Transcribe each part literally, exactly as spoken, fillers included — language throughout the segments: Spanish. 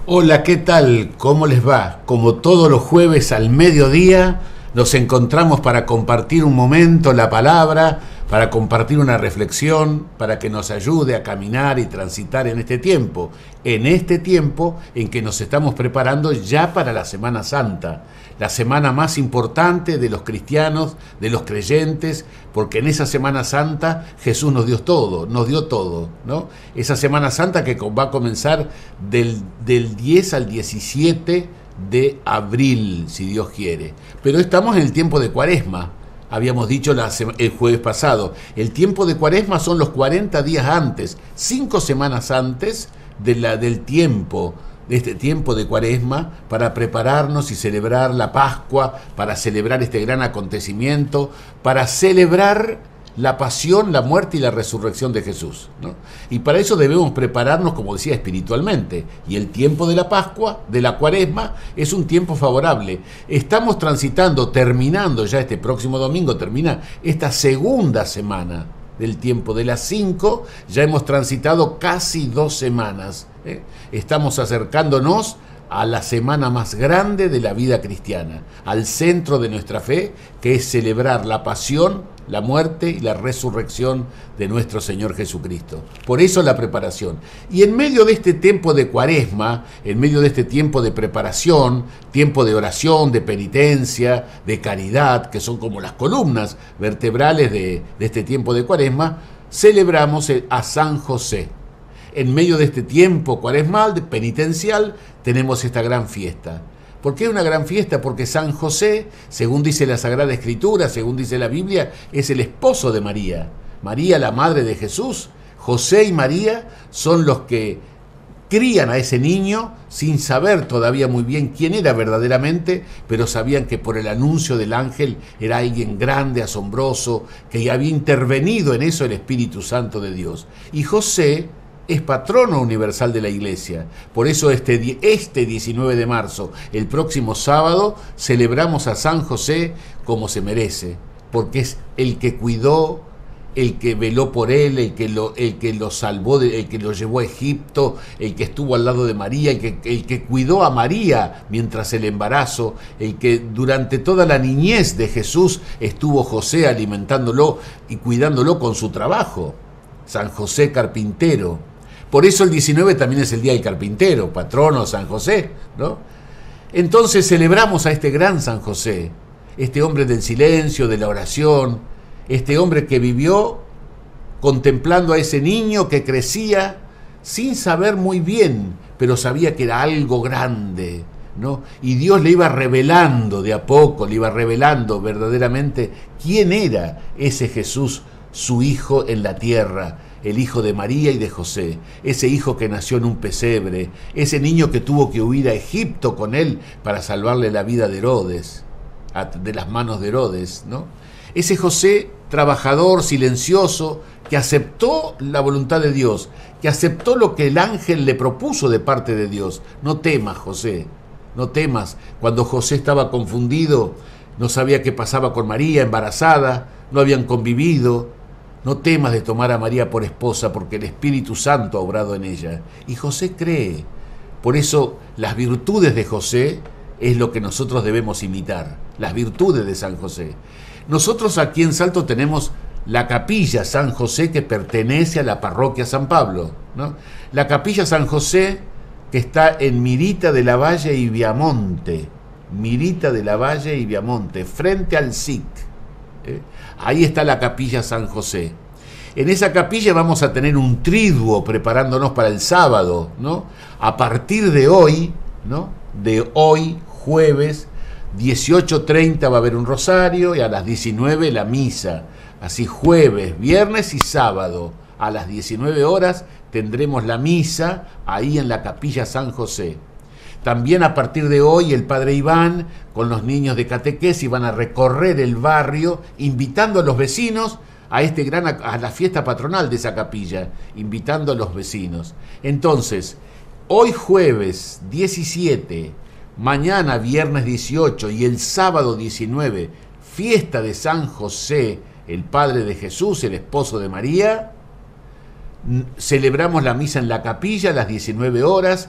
Hola, ¿qué tal? ¿Cómo les va? Como todos los jueves al mediodía, nos encontramos para compartir un momento la palabra, para compartir una reflexión, para que nos ayude a caminar y transitar en este tiempo, en este tiempo en que nos estamos preparando ya para la Semana Santa, la semana más importante de los cristianos, de los creyentes, porque en esa Semana Santa Jesús nos dio todo, nos dio todo, ¿no? Esa Semana Santa que va a comenzar del, del diez al diecisiete de abril, si Dios quiere. Pero estamos en el tiempo de Cuaresma. Habíamos dicho la, el jueves pasado, el tiempo de Cuaresma son los cuarenta días antes, cinco semanas antes de la, del tiempo, de este tiempo de Cuaresma, para prepararnos y celebrar la Pascua, para celebrar este gran acontecimiento, para celebrar la pasión, la muerte y la resurrección de Jesús, ¿no? Y para eso debemos prepararnos, como decía, espiritualmente. Y el tiempo de la Pascua, de la Cuaresma, es un tiempo favorable. Estamos transitando, terminando ya este próximo domingo, termina esta segunda semana del tiempo de las cinco, ya hemos transitado casi dos semanas, ¿eh? Estamos acercándonos a la semana más grande de la vida cristiana, al centro de nuestra fe, que es celebrar la pasión, la muerte y la resurrección de nuestro Señor Jesucristo. Por eso la preparación. Y en medio de este tiempo de Cuaresma, en medio de este tiempo de preparación, tiempo de oración, de penitencia, de caridad, que son como las columnas vertebrales de, de este tiempo de Cuaresma, celebramos a San José. En medio de este tiempo cuaresmal, penitencial, tenemos esta gran fiesta. ¿Por qué una gran fiesta? Porque San José, según dice la Sagrada Escritura, según dice la Biblia, es el esposo de María. María, la madre de Jesús, José y María son los que crían a ese niño sin saber todavía muy bien quién era verdaderamente, pero sabían que por el anuncio del ángel era alguien grande, asombroso, que había intervenido en eso el Espíritu Santo de Dios. Y José es patrono universal de la Iglesia. Por eso este, este diecinueve de marzo, el próximo sábado, celebramos a San José como se merece, porque es el que cuidó, el que veló por él, el que lo, el que lo salvó, el que lo llevó a Egipto, el que estuvo al lado de María, el que, el que cuidó a María mientras el embarazo, el que durante toda la niñez de Jesús estuvo José alimentándolo y cuidándolo con su trabajo. San José carpintero. Por eso el diecinueve también es el Día del Carpintero, patrono San José, ¿no? Entonces celebramos a este gran San José, este hombre del silencio, de la oración, este hombre que vivió contemplando a ese niño que crecía sin saber muy bien, pero sabía que era algo grande, ¿no? Y Dios le iba revelando de a poco, le iba revelando verdaderamente quién era ese Jesús, su hijo en la tierra, el hijo de María y de José, ese hijo que nació en un pesebre, ese niño que tuvo que huir a Egipto con él para salvarle la vida de Herodes, de las manos de Herodes, ¿no? Ese José trabajador, silencioso, que aceptó la voluntad de Dios, que aceptó lo que el ángel le propuso de parte de Dios. No temas, José, no temas. Cuando José estaba confundido, no sabía qué pasaba con María, embarazada, no habían convivido. No temas de tomar a María por esposa, porque el Espíritu Santo ha obrado en ella. Y José cree. Por eso las virtudes de José es lo que nosotros debemos imitar, las virtudes de San José. Nosotros aquí en Salto tenemos la capilla San José, que pertenece a la parroquia San Pablo, ¿no? La capilla San José, que está en Mirita de la Valle y Viamonte, Mirita de la Valle y Viamonte, frente al S I C. ¿eh? Ahí está la capilla San José. En esa capilla vamos a tener un triduo preparándonos para el sábado, ¿no? A partir de hoy, ¿no? De hoy, jueves, dieciocho treinta va a haber un rosario y a las diecinueve la misa. Así jueves, viernes y sábado a las diecinueve horas tendremos la misa ahí en la capilla San José. También a partir de hoy el padre Iván con los niños de catequesis van a recorrer el barrio invitando a los vecinos a, este gran, a la fiesta patronal de esa capilla, invitando a los vecinos. Entonces, hoy jueves diecisiete, mañana viernes dieciocho y el sábado diecinueve, fiesta de San José, el padre de Jesús, el esposo de María. Celebramos la misa en la capilla a las diecinueve horas.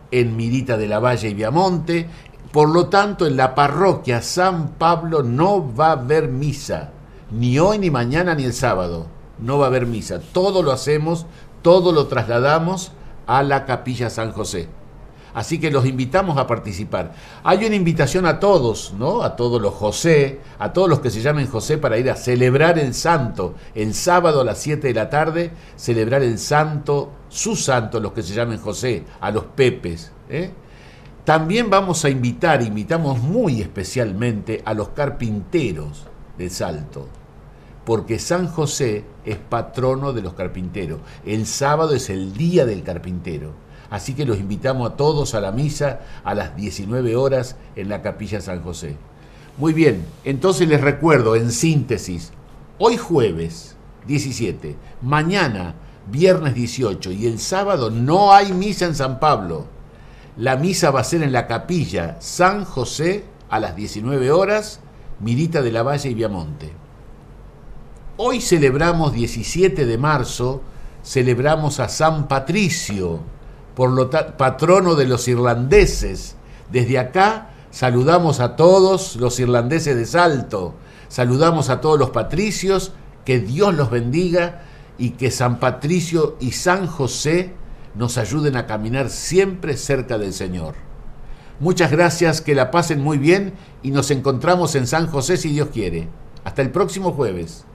en Mirita de la Valle y Viamonte. Por lo tanto, en la parroquia San Pablo no va a haber misa, ni hoy, ni mañana, ni el sábado. No va a haber misa. Todo lo hacemos, todo lo trasladamos a la Capilla San José. Así que los invitamos a participar. Hay una invitación a todos, ¿no? A todos los José, a todos los que se llamen José, para ir a celebrar el santo. El sábado a las siete de la tarde, celebrar el santo, su santo, los que se llamen José, a los Pepes, ¿eh? También vamos a invitar, invitamos muy especialmente a los carpinteros de Salto, porque San José es patrono de los carpinteros. El sábado es el día del carpintero. Así que los invitamos a todos a la misa a las diecinueve horas en la Capilla San José. Muy bien, entonces les recuerdo en síntesis, hoy jueves diecisiete, mañana viernes dieciocho y el sábado no hay misa en San Pablo. La misa va a ser en la Capilla San José a las diecinueve horas, Mirita de la Valle y Viamonte. Hoy celebramos diecisiete de marzo, celebramos a San Patricio, por lo tanto, patrono de los irlandeses. Desde acá saludamos a todos los irlandeses de Salto, saludamos a todos los patricios, que Dios los bendiga y que San Patricio y San José nos ayuden a caminar siempre cerca del Señor. Muchas gracias, que la pasen muy bien y nos encontramos en San José si Dios quiere. Hasta el próximo jueves.